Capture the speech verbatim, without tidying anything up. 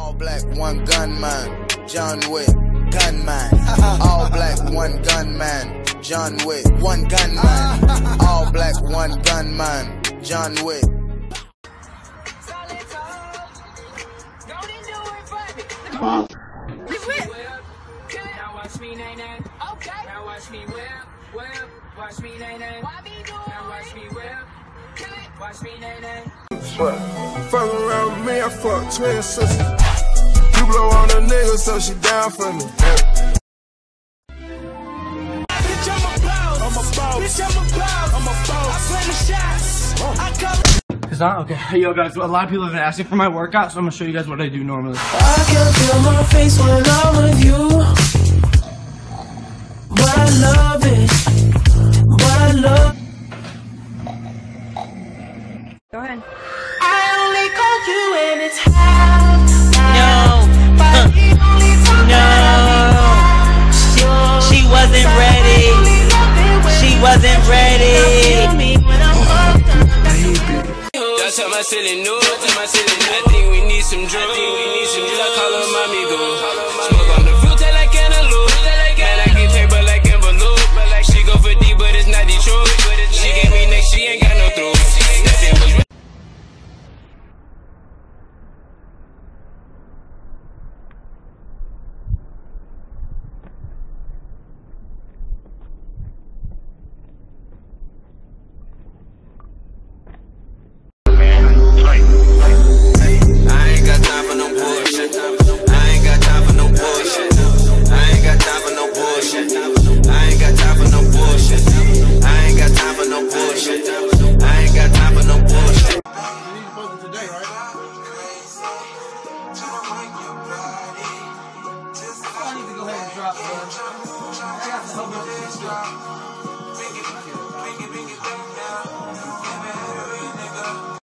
All black, one gunman, John Wick, gunman. All black, one gunman, John Wick, one gunman. All black, one gunman, John Wick. Come on. Now watch me, nay, nay. Okay. Now watch me whip, whip. Watch me, nay, nay. Now watch me whip. Watch me, nay, nay. Fuck around with me, I fuck twin sisters. You blow on a nigga, so she down for me. Bitch, I'm a boss. I'm a boss. Bitch, I'm a boss. I'm a boss. I play the shots. I come. Is that okay? Hey, yo, guys, a lot of people have been asking for my workout, so I'm gonna show you guys what I do normally. I can feel my face when I'm with you, but I love it. But I love. Go ahead. I only call you when it's half. No. But the only time No. that She, I she wasn't ready. She wasn't ready. That's how my ceiling new. That's my ceiling new. I think we need some drugs. I think we need some drugs. I call her mommy go. Smoke on the fruit, taste like cantaloupe. Man, I can take but like envelope. She go for D, but it's not Detroit. She gave me next, she ain't got no throat. Nothing was. I need to go ahead and drop, man. I got to help with this.